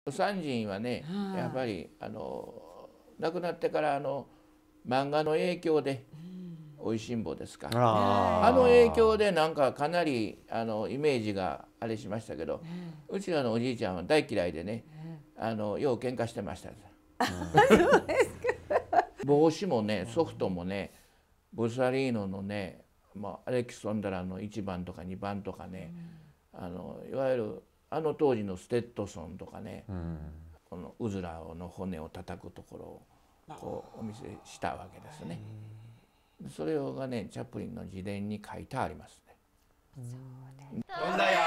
三人はね、やっぱり亡くなってから漫画の影響で「おいしんぼ」ですか、影響でなんかかなりイメージがあれしましたけど、うちらのおじいちゃんは大嫌いでね、よう喧嘩してました。帽子もね、ソフトもね、ブサリーノのね、アレキサンドラの1番とか2番とかね、いわゆる当時のステッドソンとかね、このウズラの骨を叩くところをこうお見せしたわけですね。それがね、チャップリンの自伝に書いてありますね。 飛んだよ。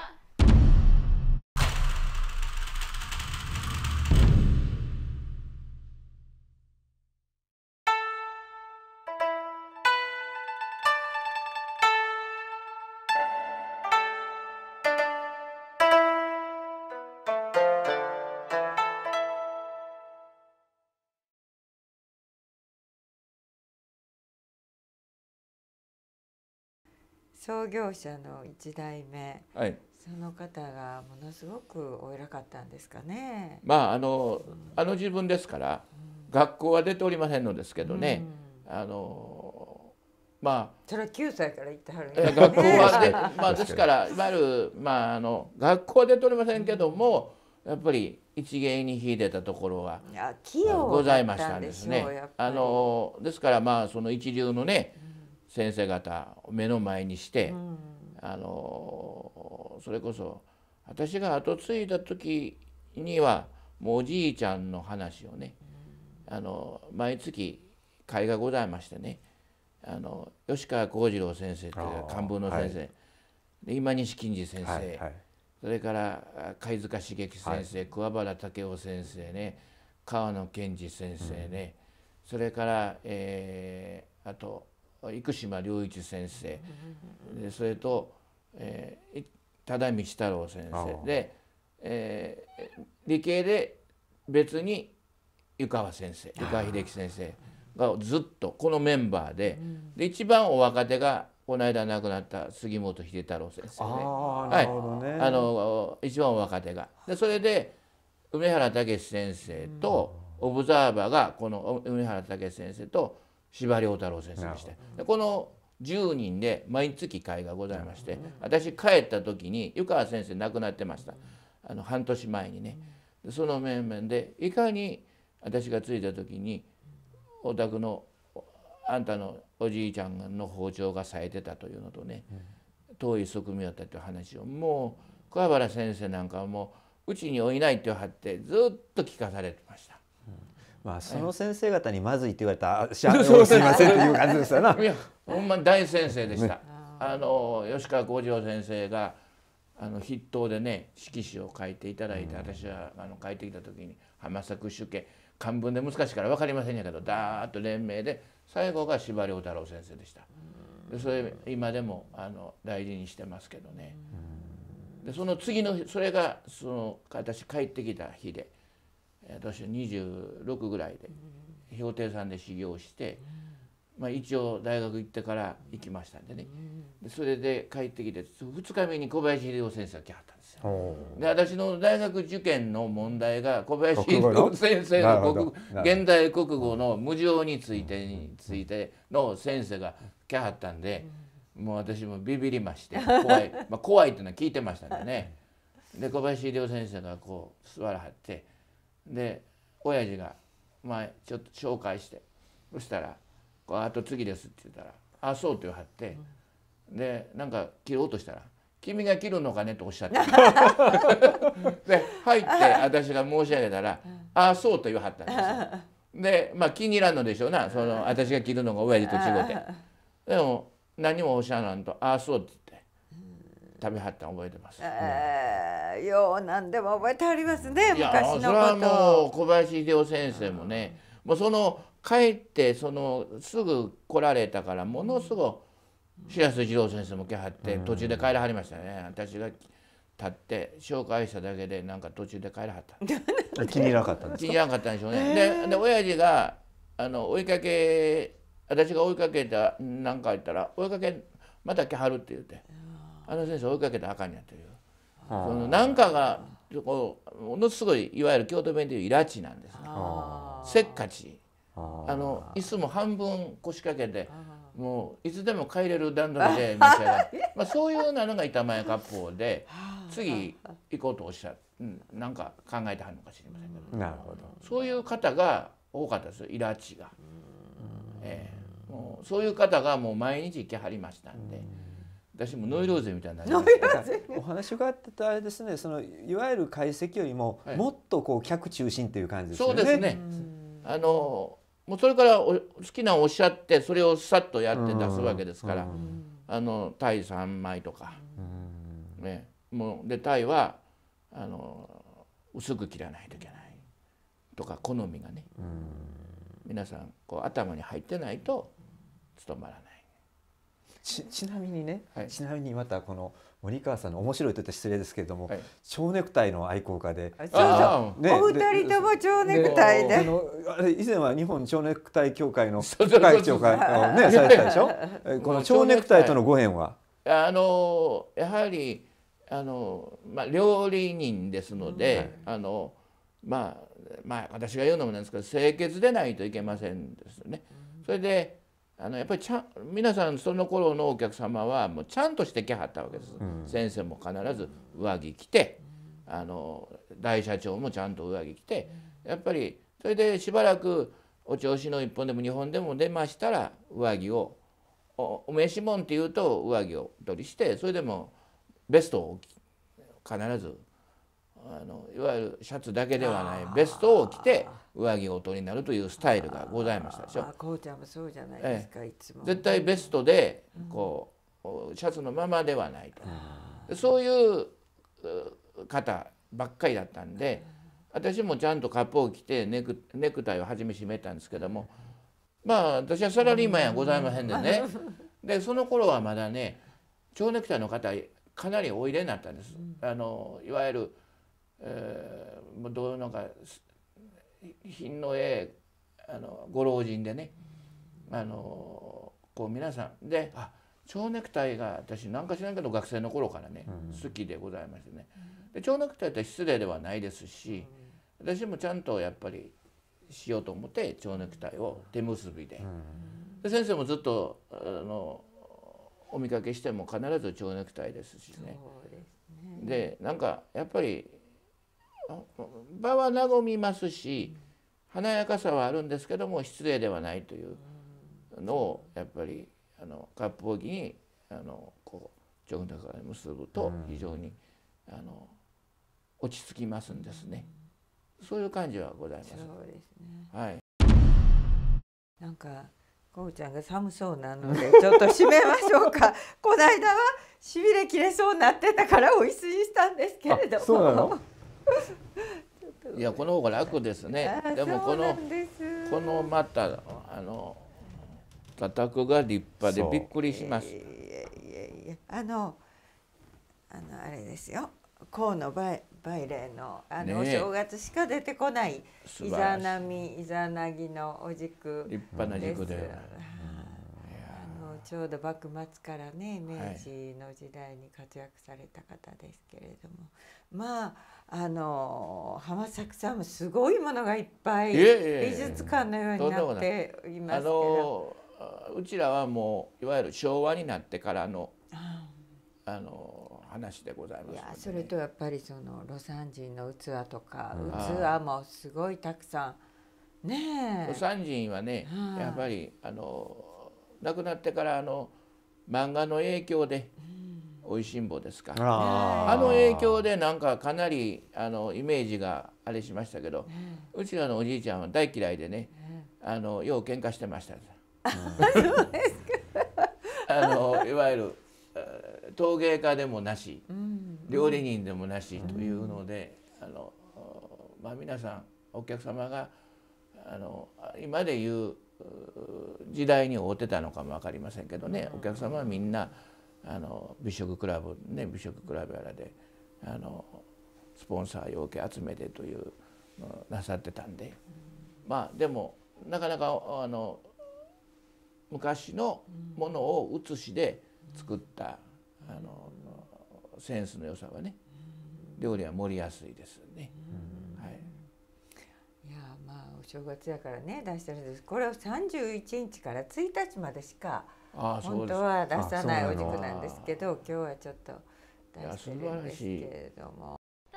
創業者の1代目、 はい、 その方がものすごくお偉かったんですかね。 自分ですから、学校は出ておりませんのですけどね、 それは9歳から行ってはるんですね。学校はですからいわゆる学校は出ておりませんけども、やっぱり一芸に秀でたところはございましたんですね。ですからその一流のね、先生方を目の前にして、それこそ私が後継いだ時にはもうおじいちゃんの話をね、毎月会がございましてね、吉川幸次郎先生という漢文の先生、で今西金次先生、それから貝塚茂樹先生、桑原武雄先生ね、川野健二先生ね、それからあと生島良一先生、それと多田道太郎先生で、理系で別に湯川先生、湯川秀樹先生がずっとこのメンバーで、一番お若手がこの間亡くなった杉本秀太郎先生で、一番お若手がで、それで梅原武先生とオブザーバーがこの梅原武先生と司馬遼太郎先生でして、この10人で毎月会がございまして、私帰った時に湯川先生亡くなってました、半年前にね。その面々でいかに私が着いた時にお宅のあんたのおじいちゃんの包丁が冴えてたというのとね、遠い側面だったという話を、もう桑原先生なんかはもううちにおいないってはってずっと聞かされてました。 その先生方にまずいって言われたら「すいません」っていう感じですよね。 いやほんまに大先生でした。吉川幸次郎先生が筆頭でね色紙を書いていただいて、私は書いてきた時に浜作主家漢文で難しいから分かりませんやけどダーッと連名で、最後が司馬遼太郎先生でした。でそれ今でも大事にしてますけどね。でその次のそれが私帰ってきた日で、私は26ぐらいで氷亭さんで修行して、一応大学行ってから行きましたんでね。でそれで帰ってきて2日目に小林秀夫先生が来はったんですよ。で私の大学受験の問題が小林秀夫先生の現代国語の無常についての先生が来はったんで、もう私もビビりまして怖いっていうのは聞いてましたんでね。で小林秀夫先生がこう座らはって、で親父がちょっと紹介して、そしたら「後継ぎです」って言ったら「あそう」って言わはって、でなんか切ろうとしたら「君が切るのかね」とおっしゃってで入って私が申し上げたら「あそう」と言わはったんですよ。で気に入らんのでしょうな、私が切るのが親父と違うて。でも何もおっしゃらんと「あそう」って言って食べはったの覚えてます。 よう何でも覚えてありますね、昔のこと。 それはもう小林秀夫先生もね、もう帰ってすぐ来られたから、ものすごく白洲二郎先生も来はって途中で帰らはりましたね。私が立って紹介しただけでなんか途中で帰らはった。 気に入らなかったんですか。 気に入らなかったんでしょうね。で親父が追いかけ、私が追いかけた何か言ったら「追いかけまた来はる」って言って「先生追いかけたらあかんや」という、何かがこうものすごいいわゆる京都弁でいうイラチなんですね。せっかち。椅子も半分腰掛けてもういつでも帰れる段取りで召し上がるまあそういうなのが板前割烹で次行こうとおっしゃる、なんか考えてはるのか知りませんけど、 なるほど。 そういう方が多かったですよ、イラチが。もうそういう方がもう毎日来はりましたんで、私もノイローゼみたいになりました。 お話があってあれですね、そのいわゆる懐石よりももっとこう客中心という感じですよね。 そうですね。もうそれから好きなおっしゃってそれをさっとやって出すわけですから、鯛3枚とか、もうで鯛は薄く切らないといけないとか好みがね、皆さんこう頭に入ってないと務まらない。 ちなみにね、 はい、 ちなみにまたこの森川さんの面白いと言ったら失礼ですけれども、 はい、 蝶ネクタイの愛好家で、 ね、お二人とも蝶ネクタイで、 あれ以前は日本蝶ネクタイ協会の会長がねされてたでしょ。この蝶ネクタイとのご縁はやはり料理人ですので、まあ私が言うのもなんですけど清潔でないといけませんですよね。それでやっぱり皆さんその頃のお客様はもうちゃんとしてきはったわけです、先生も必ず上着着て、大社長もちゃんと上着着て、やっぱりそれでしばらくお調子の1本でも2本でも出ましたら上着をお召し物っていうと上着を取りして、それでもベストを必ずいわゆるシャツだけではないベストを着て上着をお取りになるというスタイルがございましたでしょ。 こうちゃんもそうじゃないですか、いつも絶対ベストでこうシャツのままではないと、そういう方ばっかりだったんで、私もちゃんとカップを着てネクタイを初め締めたんですけども、まあ私はサラリーマンやございませんでねでその頃はまだね蝶ネクタイの方かなりおいでになったんです。いわゆるどういうのか品のご老人でね、こう皆さんで蝶ネクタイが私なんか知らんけど学生の頃からね、好きでございましてね。で蝶ネクタイって失礼ではないですし、私もちゃんとやっぱりしようと思って蝶ネクタイを手結びで、先生もずっとお見かけしても必ず蝶ネクタイですしね。でなんかやっぱり場は和みますし華やかさはあるんですけども失礼ではないというのをやっぱり割烹着にこう蝶ネクタイを結ぶと非常に落ち着きますんですね。そういう感じはございます。 そうですね。 はい。 なんかこうちゃんが寒そうなのでちょっと閉めましょうか。この間はしびれ切れそうになってたからお椅子にしたんですけれども。 そうなの？ いやこの方が楽ですね。でもこのまた叩くが立派でびっくりします。 あれですよ。河野梅霊のお正月しか出てこないイザナミイザナギのお軸立派な軸で。 ちょうど幕末からね明治の時代に活躍された方ですけれども、まあ浜作さんもすごいものがいっぱい美術館のようになっていますけど、 うちらはもういわゆる昭和になってからの話でございます、ね。 いやそれとやっぱりその魯山人の器とか器もすごいたくさんねえ。 魯山人はねやっぱり亡くなってから漫画の影響で「おいしんぼ」ですか、影響でなんかかなりイメージがあれしましたけど、うちらのおじいちゃんは大嫌いでねよう喧嘩してました。 そうですか。いわゆる陶芸家でもなし、料理人でもなしというので皆さんお客様が今で言う時代に合うてたのかも分かりませんけどね、お客様はみんな美食クラブね、美食クラブやらでスポンサー要件集めてというのなさってたんで、まあでもなかなか昔のものを写しで作ったセンスの良さはね料理は盛りやすいですね。はい。 いやまあお正月やからね出してるんです。これを31日から1日までしか本当は出さないお肉なんですけど、今日はちょっと出してるんですけれども。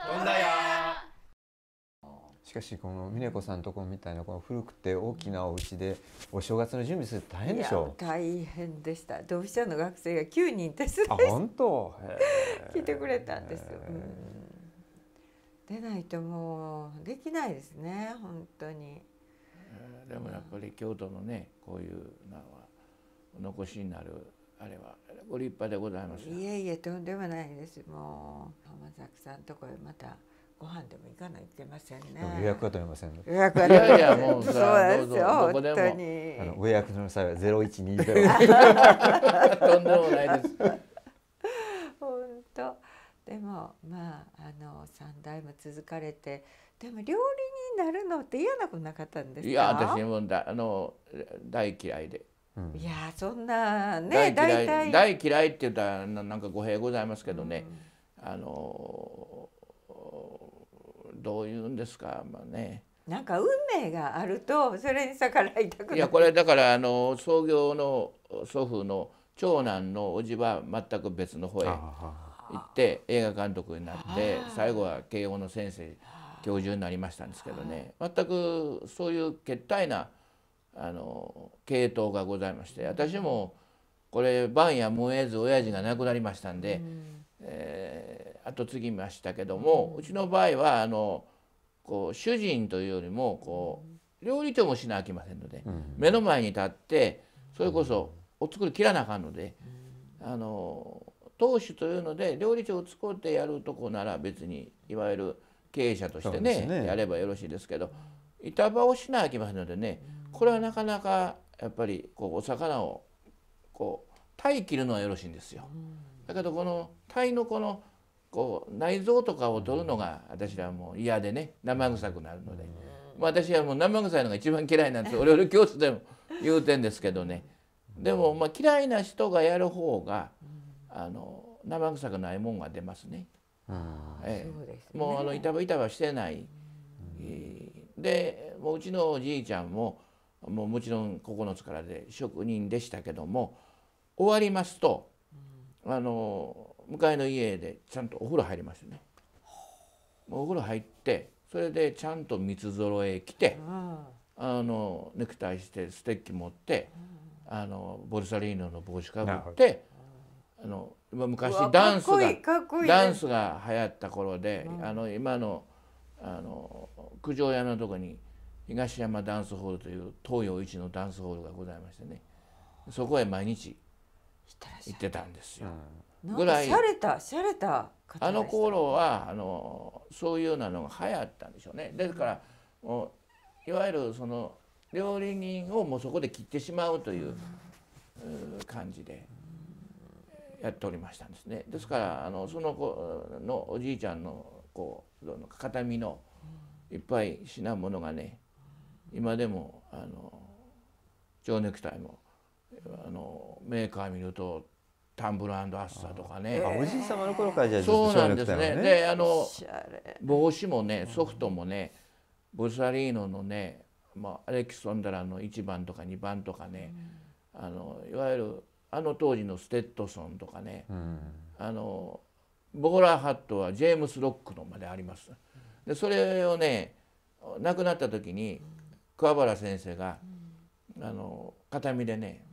しかしこの峰子さんのところみたいなこの古くて大きなお家でお正月の準備するって大変でしょう。 大変でした。同志社の学生が9人手伝い本当来てくれたんですよ。でないともうできないですね本当に。 でもやっぱり京都のねこういうのはお残しになるあれはご立派でございます。 いえいえとんでもないです。もう浜崎さんとこへまたご飯でも行かないといけませんね。 予約は取れませんの。 予約は取れません。 いやいやもうそうですよどこでも本当に。 ご予約の際は0120。 とんでもないです。 本当。でもまあ3代も続かれて、でも料理になるのって嫌なことなかったんですか？ いや私も大嫌いで。 いやそんなね大嫌いって言ったらなんか語弊ございますけどね、どういうんですかまあね。 なんか運命があるとそれに逆らいたくなる。 いやこれだから創業の祖父の長男の叔父は全く別の方へ行って映画監督になって最後は慶応の先生教授になりましたんですけどね、全くそういうけったいな系統がございまして、私もこれ晩やむえず親父が亡くなりましたんで、後継ぎましたけども、うちの場合はこう主人というよりもこう料理長もしなあきませんので、目の前に立ってそれこそお作り切らなあかんので、当主というので料理長を使ってやるとこなら別にいわゆる経営者としてねやればよろしいですけど、板場をしなあきませんのでね、これはなかなかやっぱりこうお魚をこう鯛切るのはよろしいんですよ。だけどこの鯛のこのこう内臓とかを取るのが私はもう嫌でね、生臭くなるので、私はもう生臭いのが一番嫌いなんです。お料理教室でも言うてんですけどね。でもまあ嫌いな人がやる方が生臭くないもんが出ますね。もう板場してない。でもううちのおじいちゃんももちろん9つからで職人でしたけども、終わりますと向かいの家でちゃんとお風呂入りましたね。お風呂入ってそれでちゃんと三つ揃え着てネクタイしてステッキ持ってボルサリーノの帽子かぶって昔ダンスが流行った頃で今の九条屋のとこに東山ダンスホールという東洋一のダンスホールがございましてね、そこへ毎日行ってたんですよ。 ぐらいしゃれたあの頃はそういうのが流行ったんでしょうね。ですからもういわゆるその料理人をもうそこで切ってしまうという感じでやっておりましたんですね。ですからその子のおじいちゃんのこう形見のいっぱい品物がね、今でも蝶ネクタイもメーカー見るとタンブル&アッサーとかね、 おじい様の頃からじゃあそうなんですね。で帽子もねソフトもねボルサリーノのね、アレキソンドラの1番とか2番とかね、いわゆる当時のステッドソンとかね、ボーラーハットはジェームス・ロックのまであります。でそれをね亡くなった時に桑原先生が形見でね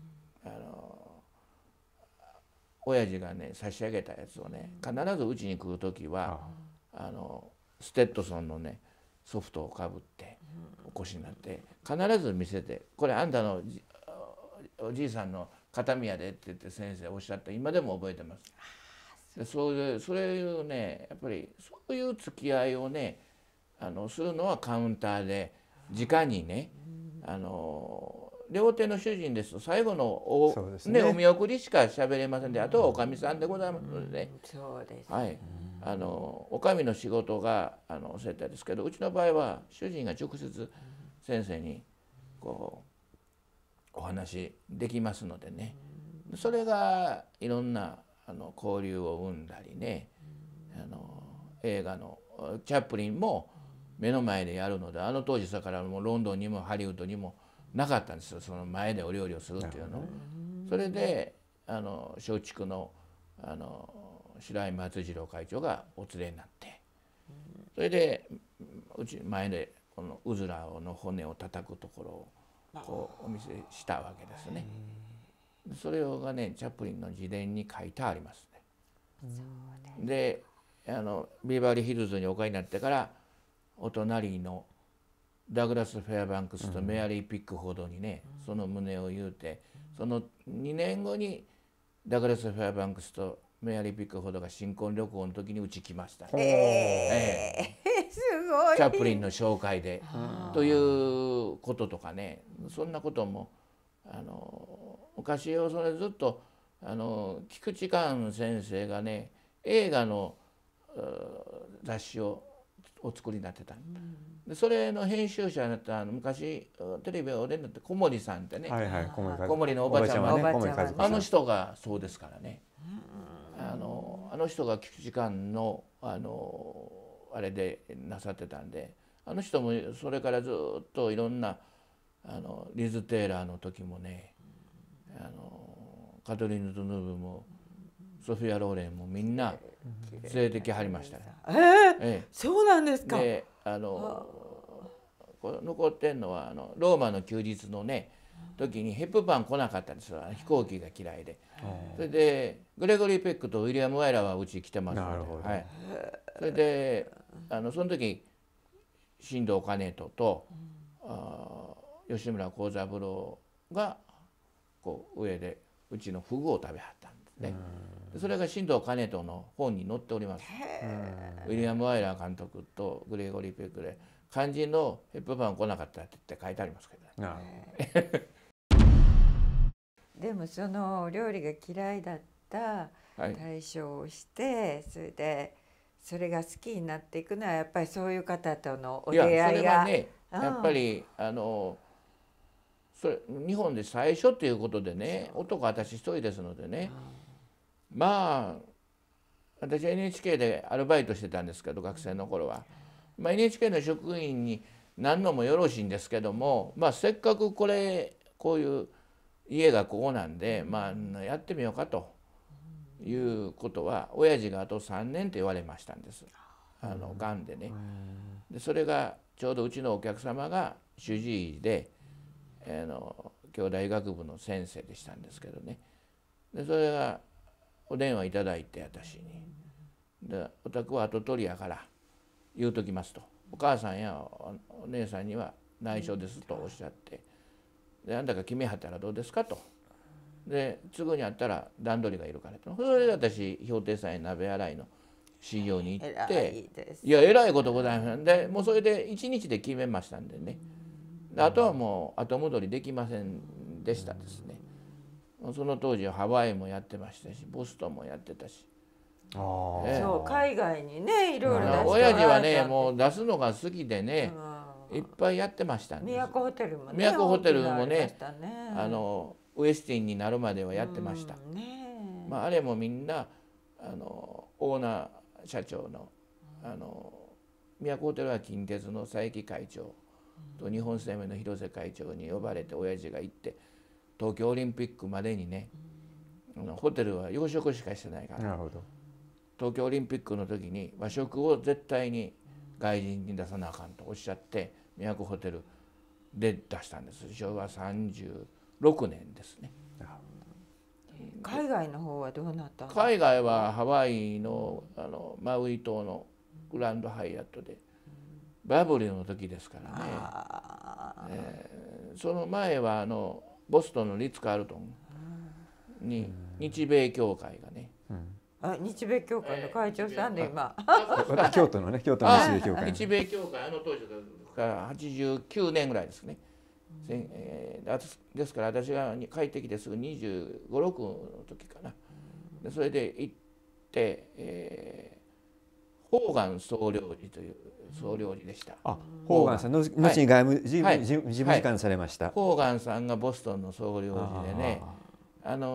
親父がね差し上げたやつをね必ずうちに来る時はステッドソンのねソフトをかぶってお越しになって必ず見せて「これあんたのおじいさんの形見やで」って言って先生おっしゃって今でも覚えてます。でそれいうねやっぱりそういう付き合いをねするのはカウンターで直にね料亭の主人ですと最後のお見送りしか喋れませんで、あとはおかみさんでございますのでね、おかみの仕事がそうやったんですけど、うちの場合は主人が直接先生にこうお話できますのでね、それがいろんな交流を生んだりね、 映画のチャップリンも目の前でやるので、あの当時だからもうロンドンにもハリウッドにもなかったんですよ、その前でお料理をするっていうの。それで松竹の白井松次郎会長がお連れになって、それでうち前でこのうずらの骨を叩くところをこうお見せしたわけですね。それがねチャップリンの自伝に書いてありますね。でビーバリーヒルズにお帰りになってからお隣のダグラス・フェアバンクスとメアリー・ピックフォードにね、その旨を言うて、その2年後にダグラス・フェアバンクスとメアリー・ピックフォードが新婚旅行の時にうち来ました、ね。 すごい。 チャップリンの紹介でということとかね、そんなことも昔をそれずっと菊池寛先生がね映画の雑誌をお作りになってた。でそれの編集者になった昔テレビお出になって小森さんってね、小森のおばちゃまね、あの人がそうですからね。あの人が菊池寛のあれでなさってたんで、あの人もそれからずっといろんなリズ・テイラーの時もね、カトリーヌ・ドゥヌーブもソフィア・ローレンもみんな連れてきはりましたね。 そうなんですか。 でこれ残ってんのはローマの休日のね時にヘップバーン来なかったんですよ、飛行機が嫌いで。それでグレゴリー・ペックとウィリアム・ワイラーはうち来てますので、はい、それでその時新藤兼人と吉村幸三郎がこう上でうちのフグを食べはったんですね。それが新藤兼人の本に載っております。ウィリアム・ワイラー監督とグレゴリー・ペックで肝心のヘップバーン来なかったって言って書いてありますけどね。 でもその料理が嫌いだった対象をして、それでそれが好きになっていくのはやっぱりそういう方とのお出会いが。 それはねやっぱりそれ日本で最初っていうことでね、男私一人ですのでね、まあ私は NHK でアルバイトしてたんですけど学生の頃は、NHK の職員になんのもよろしいんですけども、せっかくこういう家がここなんで、やってみようかということは親父があと3年と言われましたんです、がんでね。でそれがちょうどうちのお客様が主治医で京大医学部の先生でしたんですけどね。でそれがお電話いただいて私にで「お宅は跡取りやから言うときます」と「お母さんやお姉さんには内緒です」とおっしゃって「であんたが決めはったらどうですか」と。で継ぐにあったら段取りがいるからと。それで私氷定祭鍋洗いの修行に行って「いやえらいことございません」でもうそれで1日で決めましたんでね。であとはもう後戻りできませんでしたですね。その当時はハワイもやってましたしボストンもやってたし。 そう海外にねいろいろ出して親父はねもう出すのが好きでねいっぱいやってましたんです。 都ホテルもね都ホテルもねウエスティンになるまではやってました。あれもみんなオーナー社長の都ホテルは近鉄の佐伯会長と日本生命の広瀬会長に呼ばれて親父が行って東京オリンピックまでにねホテルは洋食しかしてないから東京オリンピックの時に和食を絶対に外人に出さなあかんとおっしゃって都ホテルで出したんです。昭和36年ですね。 海外の方はどうなったんですか？ 海外はハワイのマウイ島のグランドハイアットでバブルの時ですからね。その前はボストンのリッツ・カールトンに日米協会がね、 日米協会の会長さんで今京都の日米協会日米協会当時から89年ぐらいですね。ですから私が帰ってきてすぐ25、6の時かな。でそれで行ってホーガン総領事という総領事でした。 ホーガンさん後に外務事務次官されました。 ホーガンさんがボストンの総領事でね、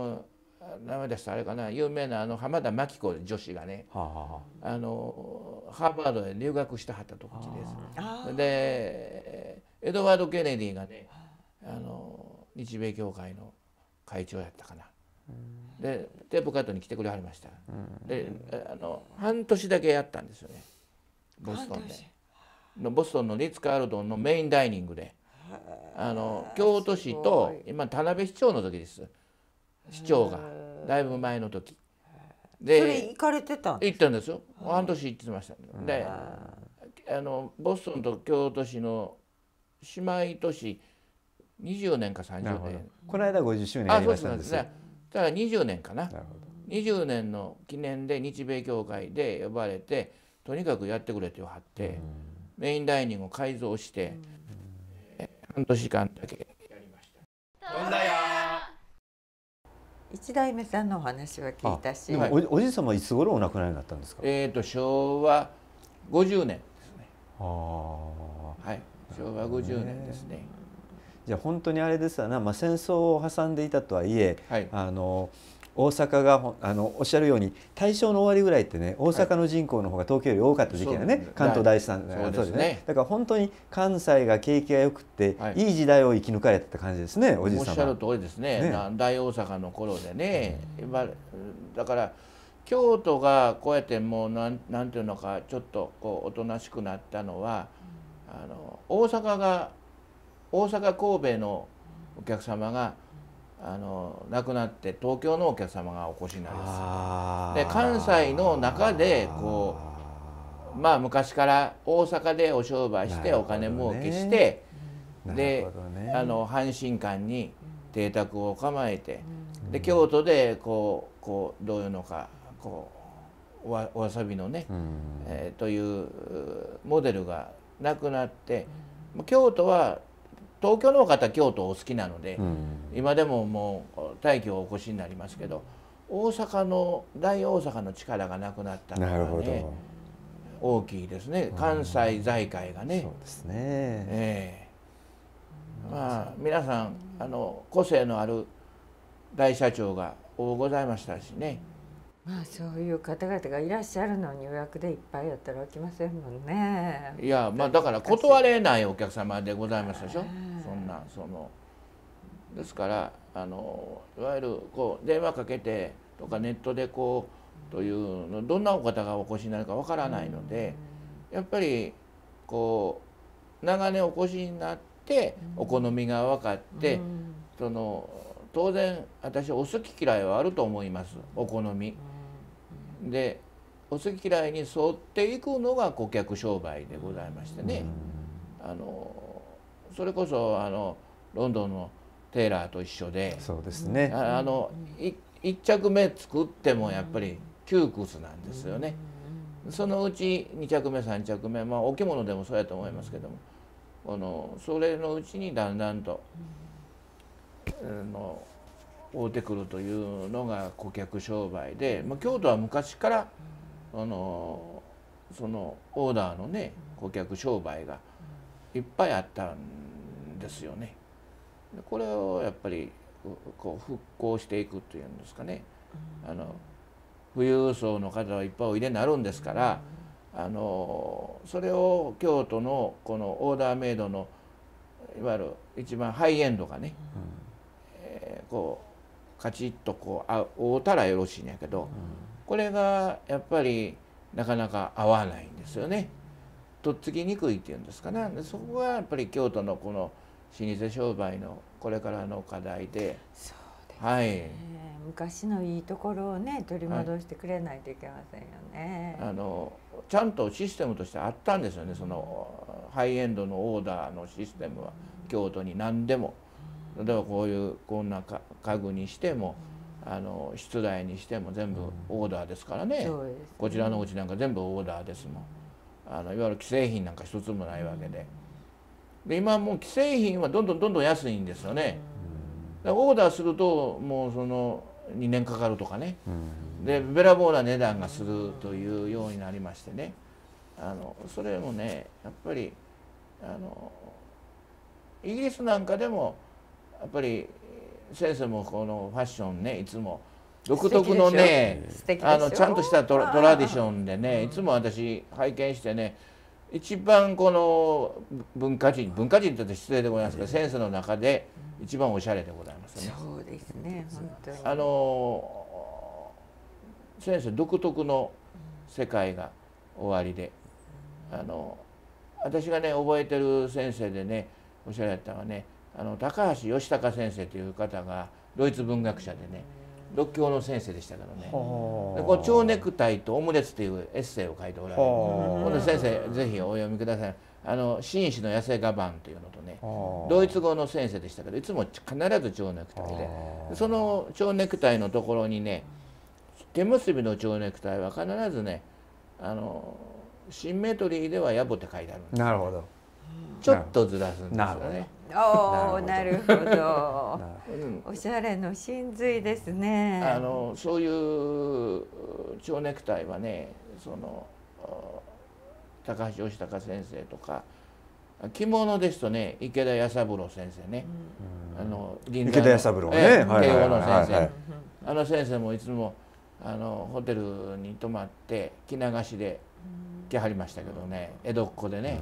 名前出したあれかな、有名な浜田真紀子女子がね、 ハーバードへ留学してはった時です。でエドワード・ケネディがね日米協会の会長やったかな。でテープカットに来てくれはりました。で半年だけやったんですよね、ボストンで。ボストンのリッツ・カールトンのメインダイニングで京都市と今田辺市長の時です。市長がだいぶ前の時でそれ行かれてたんですか？ 行ったんですよ。半年行ってました。でボストンと京都市の姉妹都市20年か30年。 この間50周年やりましたんですよ。 だから20年かな。20年の記念で日米協会で呼ばれてとにかくやってくれって言わはって、メインダイニングを改造して、半年間だけやりました。 一代目さんのお話は聞いたし、 おじい様いつ頃お亡くなりになったんですか？ 昭和50年ですね。 はい、 昭和50年ですね。 じゃあ本当にあれですわな、戦争を挟んでいたとはいえ、大阪がおっしゃるように大正の終わりぐらいってね、大阪の人口の方が東京より多かった時期がね、関東大震災そうですね。だから本当に関西が景気が良くて、いい時代を生き抜かれたって感じですね、おじいさんは。 おっしゃる通りですね。大大阪の頃でね、だから京都がこうやってもうなんていうのかちょっとこうおとなしくなったのは、大阪神戸のお客様が亡くなって東京のお客様がお越しになります。で関西の中でこう昔から大阪でお商売してお金儲けして、で阪神間に邸宅を構えて、で京都でこうどういうのかこうおわさびのね、というモデルがなくなって、京都は東京の方は京都お好きなので、今でももう大挙をお越しになりますけど、大阪の大力の力がなくなったのがね大きいですね。関西財界がね。 そうですね。 皆さん個性のある大社長が多ございましたしね。 そういう方々がいらっしゃるのに予約でいっぱいやったら起きませんもんね。 いやだから断れないお客様でございますでしょ。ですからいわゆるこう電話かけてとかネットでこうというのどんなお方がお越しになるかわからないので、やっぱりこう長年お越しになってお好みが分かって、当然私お好き嫌いはあると思います。お好みでお好き嫌いに沿っていくのが顧客商売でございましてね。それこそロンドンのテーラーと一緒で、 そうですね。 1着目作ってもやっぱり窮屈なんですよね。そのうち2着目3着目、お着物でもそうやと思いますけども、それのうちにだんだんと合うてくるというのが顧客商売で、京都は昔からそのオーダーのね顧客商売がいっぱいあったんですよね。これをやっぱりこう復興していくというんですかね。富裕層の方はいっぱいおいでになるんですから、それを京都のこのオーダーメイドのいわゆる一番ハイエンドがね、こうカチッとこう合うたらよろしいんやけど、これがやっぱりなかなか合わないんですよね。とっつきにくいっていうんですかね。そこがやっぱり京都のこの老舗商売のこれからの課題で、 昔のいいところをね取り戻してくれないといけませんよね。 ちゃんとシステムとしてあったんですよね。そのハイエンドのオーダーのシステムは京都に何でも、例えばこんな家具にしても室内にしても全部オーダーですからね。こちらのうちなんか全部オーダーですもん。いわゆる既製品なんか一つもないわけで。で今もう既製品はどんどん安いんですよね。オーダーするともうその2年かかるとかね、でべらぼうな値段がするというようになりましてね、それもねやっぱりイギリスなんかでもやっぱり先生もこのファッションねいつも独特のねちゃんとしたトラディションでね、いつも私拝見してね、一番この文化人って言って失礼でございますけど、先生の中で一番おしゃれでございますね。 そうですね、本当に先生独特の世界がおありで、私がね覚えてる先生でねおしゃれやったのはね、高橋義孝先生という方がドイツ文学者でね、独協の先生でしたからね、でこの蝶ネクタイとオムレツというエッセイを書いておられる。この先生ぜひお読みください。紳士の痩せ我慢というのとね、ドイツ語の先生でしたけど、いつも必ず蝶ネクタイで、その蝶ネクタイのところにね、手結びの蝶ネクタイは必ずね、シンメトリーでは野暮って書いてあるんです。 なるほど。 ちょっとずらすんですよね。 おお、なるほど。おしゃれの真髄ですね。 そういう蝶ネクタイはね、高橋義孝先生とか、着物ですとね池田弥三郎先生ね、 池田弥三郎ね、 慶応の先生、先生もいつもホテルに泊まって着流しで来はりましたけどね、江戸っ子でね、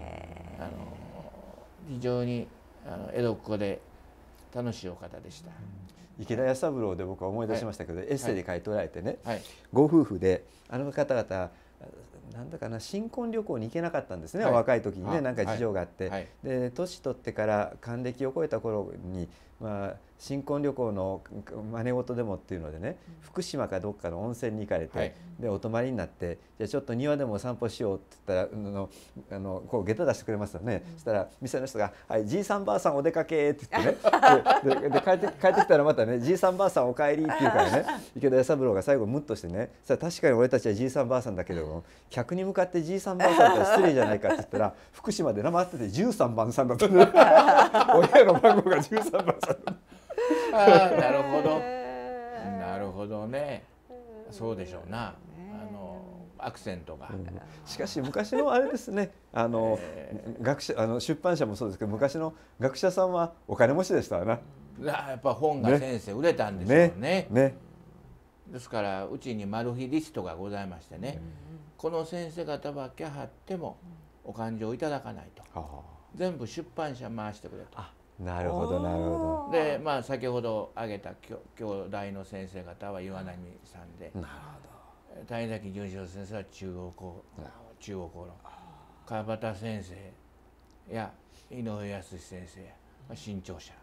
非常に江戸っ子で楽しいお方でした。 池田弥三郎で僕は思い出しましたけど、エッセイで書いておられてね、 はい、 ご夫婦で方々なんだかな、新婚旅行に行けなかったんですね、若い時にね、なんか事情があって、で年取ってから還暦を超えた頃に、新婚旅行の真似事でもっていうのでね、福島かどっかの温泉に行かれて、でお泊まりになって、じゃあちょっと庭でも散歩しようって言ったらこう下駄出してくれますよね。そしたら店の人が「はい、じいさんばあさんお出かけ」って言ってねで帰ってきたらまたね「じいさんばあさんお帰り」って言うからね、池田弥三郎が最後ムッとしてね「確かに俺たちはじいさんばあさんだけども客に向かってじいさんばあさんって失礼じゃないか」って言ったら福島でなまってて13番さんだったね親の番号が13番さんだった。 なるほど、なるほどね、そうでしょうな、アクセントが。 しかし昔のあれですね、学者出版社もそうですけど、昔の学者さんはお金持ちでしたな。 やっぱ本が先生売れたんでしょうね。ですからうちにマル秘リストがございましてね、この先生方は来はってもお勘定いただかないと、全部出版社回してくれと。 なるほどなるほど。で先ほど挙げた兄弟の先生方は岩波さんで、谷崎潤一郎先生は中央公論、川端先生や井上康先生や新潮社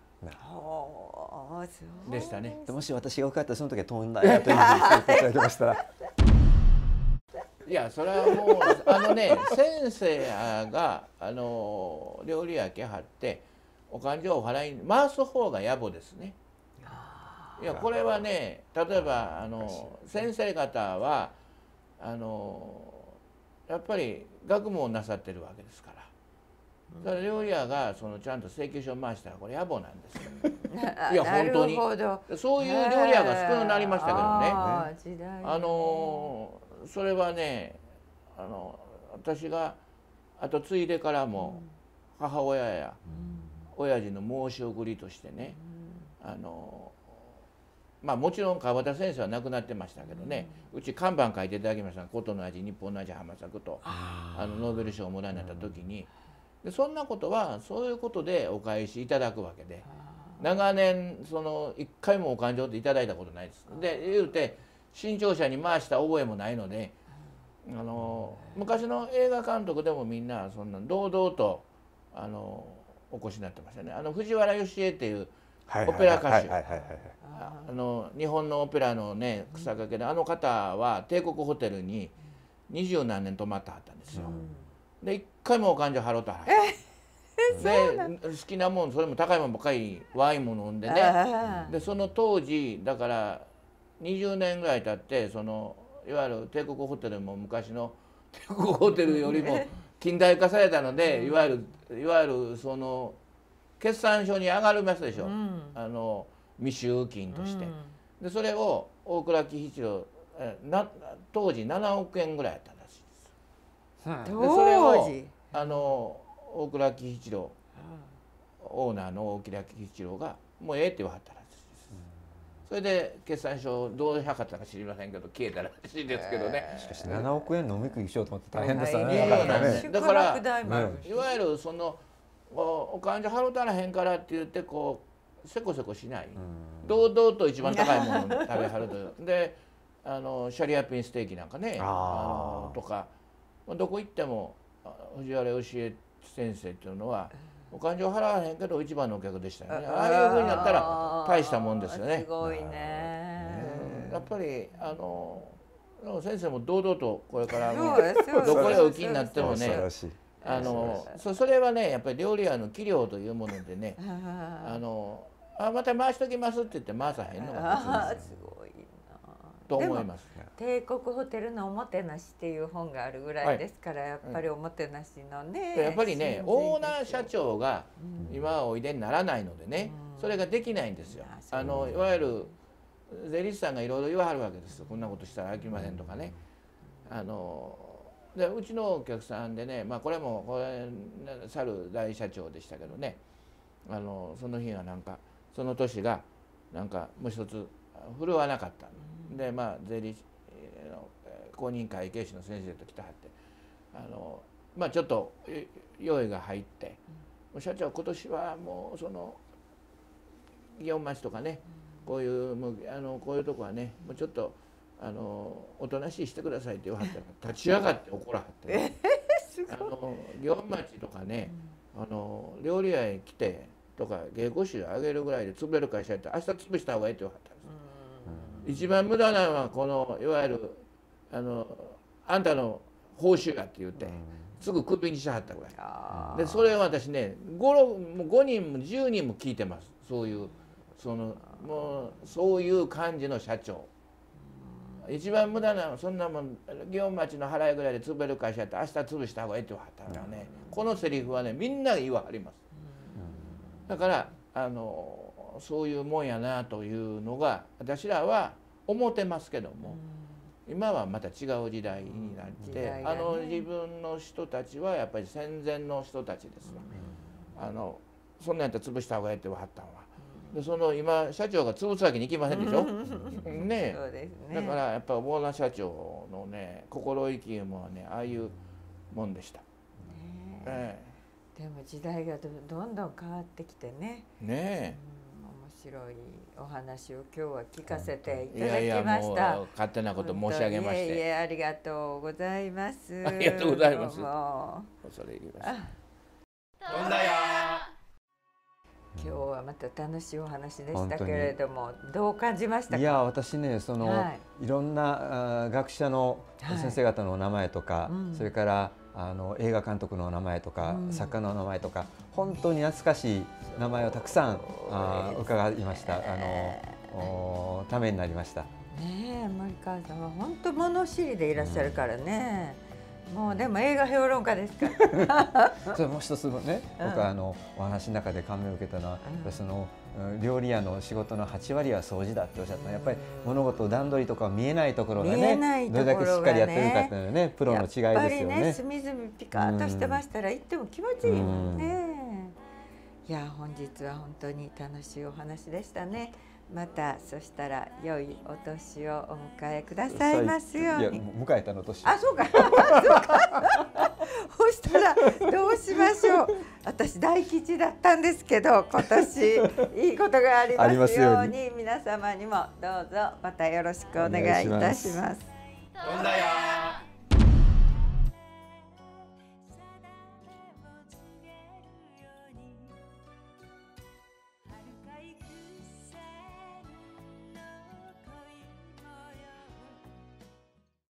でしたね。 もし私が受かったらその時は飛んだやというふうに言っていただきましたらいやそれはもう先生が料理屋来はってお勘定を払いに回す方が野暮ですね。いやこれはね、例えば先生方はやっぱり学問をなさってるわけですから、だから料理屋がちゃんと請求書を回したらこれ野暮なんですよ。いや本当にそういう料理屋が少なくなりましたけどね。それはね私が後継いでからも母親や親父の申し送りとしてね、もちろん川端先生は亡くなってましたけどね、うち看板書いていただきました「琴の味日本の味浜作」とノーベル賞をもらいになった時に、でそんなことはそういうことでお返しいただくわけで、長年一回もお勘定っていただいたことないです。で言うて新潮社に回した覚えもないので、昔の映画監督でもみんなそんな堂々とお越しになってましたね。藤原芳恵っていうオペラ歌手、日本のオペラのね草掛けで、方は帝国ホテルに20何年泊まってはったんですよ。で一回もお勘定払うとはで好きなもん、それも高いもんばっかりワインも飲んでね、でその当時だから20年ぐらい経って、いわゆる帝国ホテルも昔の帝国ホテルよりも近代化されたので、いわゆる決算書に上がりますでしょ、未収金として。でそれを大倉喜一郎当時7億円ぐらいやったらしいです。でそれを大倉喜一郎オーナーの大倉喜一郎がもうええって言わはったらしいです。 それで決算書どう測ったか知りませんけど消えたらしいですけどね。 しかし7億円飲み食いしようと思って大変ですよね。だからいわゆるそのお勘定払うたらへんからって言ってこうせこせこしない、堂々と一番高いものを食べはるというでシャリアピンステーキなんかねとかどこ行っても藤原義恵先生っていうのはお勘定払わへんけど一番のお客でしたよね。ああいうふうになったら大したもんですよね。 すごいね。 やっぱり先生も堂々とこれからどこへお気になってもねそれはねやっぱり料理屋の器量というものでねまた回しときますって言って回さへんのがすごいなと思います。 帝国ホテルのおもてなしっていう本があるぐらいですから、やっぱりおもてなしのね、 やっぱりねオーナー社長が今はおいでにならないのでね、それができないんですよ。いわゆる税理士さんがいろいろ言わはるわけですよ。こんなことしたらあきませんとかね。でうちのお客さんでね、これ去る大社長でしたけどね、その日はなんかその年がなんかもう一つ振るわなかったんで、税理士の公認会計士の先生と来てはってちょっと用意が入って「社長今年はもうその祇園町とかねこういうとこはねもうちょっとおとなしいしてください」って言わはったら立ち上がって怒らはって、祇園町とかね料理屋へ来てとか芸妓衆あげるぐらいで潰れる会社やったら明日潰した方がいいって言わはったんです。一番無駄なのはこのいわゆるあんたの報酬やって言ってすぐクビにしはったぐらいで、それを私ね5人も10人も聞いてます。そういうもうそういう感じの社長、一番無駄なそんなもん祇園町の払いぐらいで潰れる会社やったら明日潰した方がいいって言わはったからね、このセリフはねみんな言わはります。だからそういうもんやなというのが私らは思ってますけども、今はまた違う時代になって、自分の人たちはやっぱり戦前の人たちですわ。そんなんやったら潰した方がいいって言わはったんは。で今社長が潰すわけにいきませんでしょ。ね。だからやっぱりオーナー社長のね心意気もねああいうもんでした。 でも時代がどんどん変わってきてね。面白いお話を今日は聞かせていただきました。 勝手なこと申し上げまして。 ありがとうございます。 ありがとうございます。恐れ入りました。どんだや。 今日はまた楽しいお話でしたけれども、どう感じましたか？ いや私ねいろんな学者の先生方の名前とか、それから映画監督の名前とか、作家の名前とか本当に懐かしい名前をたくさん伺いました。ためになりました。 ねえ、森川さんは本当物知りでいらっしゃるからね。もうでも映画評論家ですから。 それもう一つね、僕はお話の中で感銘を受けたのは、料理屋の仕事の8割は掃除だっておっしゃったの。やっぱり物事段取りとか見えないところがね、どれだけしっかりやってるかっていうのはね、プロの違いですよね。やっぱりね、 隅々ピカッとしてましたら行っても気持ちいいもんね。いや本日は本当に楽しいお話でしたね。またそしたら良いお年をお迎えくださいますように。いや迎えたの年。 あ、そうか。そうか。そしたらどうしましょう。私大吉だったんですけど、今年いいことがありますように皆様にもどうぞまたよろしくお願いいたします。 どんだや。